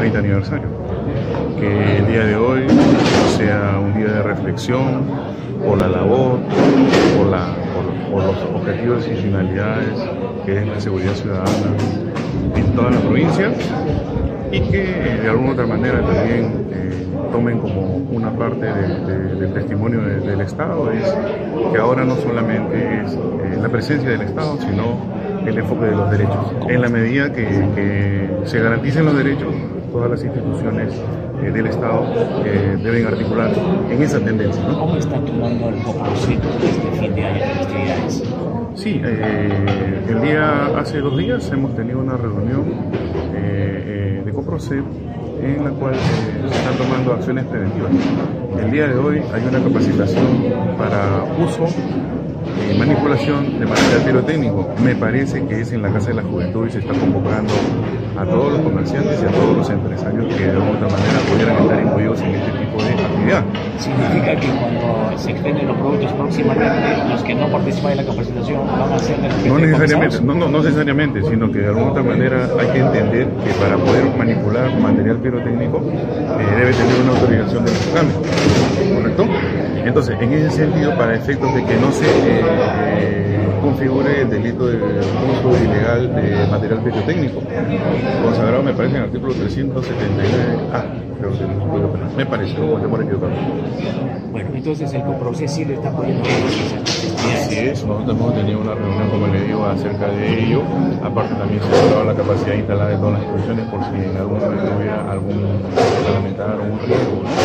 30 aniversario. Que el día de hoy sea un día de reflexión por la labor, por los objetivos y finalidades que es la seguridad ciudadana en toda la provincia, y que de alguna otra manera también tomen como una parte del testimonio del Estado, es que ahora no solamente es la presencia del Estado, sino el enfoque de los derechos. En la medida que se garanticen los derechos, todas las instituciones del Estado deben articular en esa tendencia, ¿no? ¿Cómo está tomando el propósito de este fin de año de festividades? Sí, hace 2 días hemos tenido una reunión de Coprocep en la cual se están tomando acciones preventivas. El día de hoy hay una capacitación para uso y manipulación de material pirotécnico. Me parece que es en la Casa de la Juventud y se está convocando a todos los comerciantes y a todos los empresarios que de alguna otra manera pudieran estar incluidos en este tipo de actividad. ¿Significa que cuando se expenden los productos próximamente, los que no participan en la capacitación van a ser de No necesariamente, no necesariamente, sino que de alguna otra manera hay que entender que para poder manipular material pirotécnico debe tener una autorización del SUCAME, ¿correcto? Entonces, en ese sentido, para efectos de que no se configure el delito de uso ilegal de material pirotécnico, consagrado me parece en el artículo 379A, creo que me parece, no podemos equivocar. Bueno, entonces el Coprocep sí le está poniendo Así es, nosotros hemos tenido una reunión, como le digo, acerca de ello. Aparte también se ha evaluado la capacidad instalada de todas las instituciones por si en algún momento hubiera algún parlamentario o un riesgo, ¿no?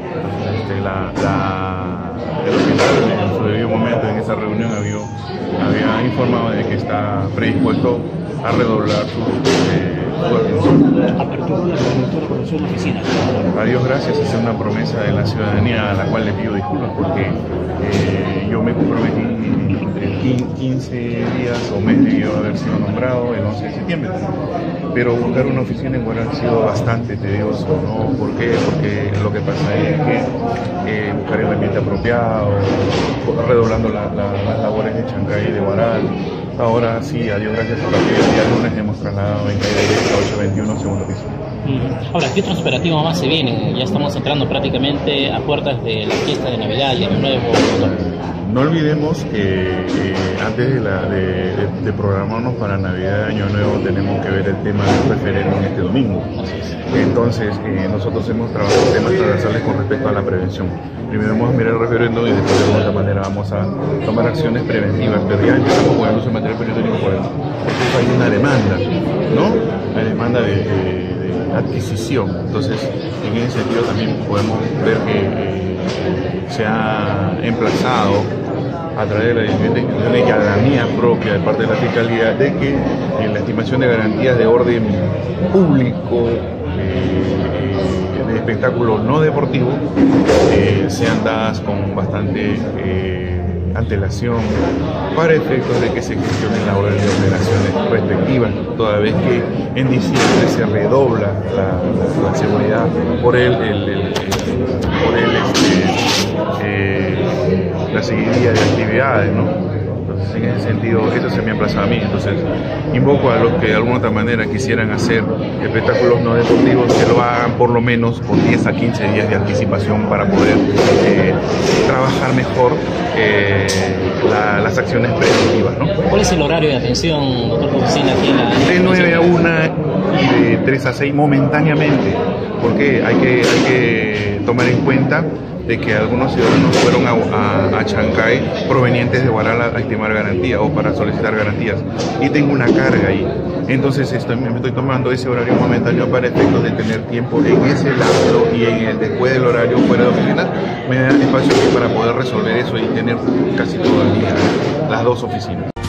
El hospital en su debido momento en esa reunión había informado de que está predispuesto a redoblar su atención. Apertura de la oficina. A Dios gracias, es una promesa de la ciudadanía a la cual le pido disculpas porque yo me comprometí entre 15 días o mes debió haber sido nombrado el 11 de septiembre. Pero buscar una oficina en Guaral ha sido bastante tedioso, ¿no? ¿Por qué? Porque lo que pasa es que buscar el ambiente apropiado, redoblando las labores de Chancay y de Guaral. Ahora sí, a Dios gracias, a partir del día lunes hemos trasladado en calle directa 821, segundo piso. Ahora, ¿qué otros operativos más se vienen? Ya estamos entrando prácticamente a puertas de la fiesta de Navidad y Año Nuevo. No olvidemos que antes de programarnos para Navidad y Año Nuevo tenemos que ver el tema del referéndum este domingo. Entonces, nosotros hemos trabajado temas transversales con respecto a la prevención. Primero vamos a mirar el referéndum y después de otra manera vamos a tomar acciones preventivas, pero ya empezamos con el uso de material pirotécnico porque hay una demanda, ¿no? Hay demanda de adquisición. Entonces, en ese sentido también podemos ver que se ha emplazado a través de las diferentes instituciones y a la mía propia de parte de la Fiscalía de que en la estimación de garantías de orden público de espectáculos no deportivos sean dadas con bastante antelación para efectos de que se gestionen las órdenes de operaciones respectivas, toda vez que en diciembre se redobla la seguridad por la seguidilla de actividades, ¿no? Entonces, en ese sentido, eso se me emplaza a mí. Entonces, invoco a los que de alguna otra manera quisieran hacer espectáculos no deportivos que lo hagan por lo menos con 10 a 15 días de anticipación para poder trabajar mejor las acciones preventivas, ¿no? ¿Cuál es el horario de atención, doctor Oficina, aquí en la... De 9 a 1 y de 3 a 6 momentáneamente, porque hay que tomar en cuenta de que algunos ciudadanos fueron a Chancay provenientes de Guaral a estimar garantías o para solicitar garantías, y tengo una carga ahí. Entonces me estoy tomando ese horario momentáneo para efectos de tener tiempo en ese lapso, y después del horario fuera de oficina me da espacio para poder resolver eso y tener casi todo el día las 2 oficinas.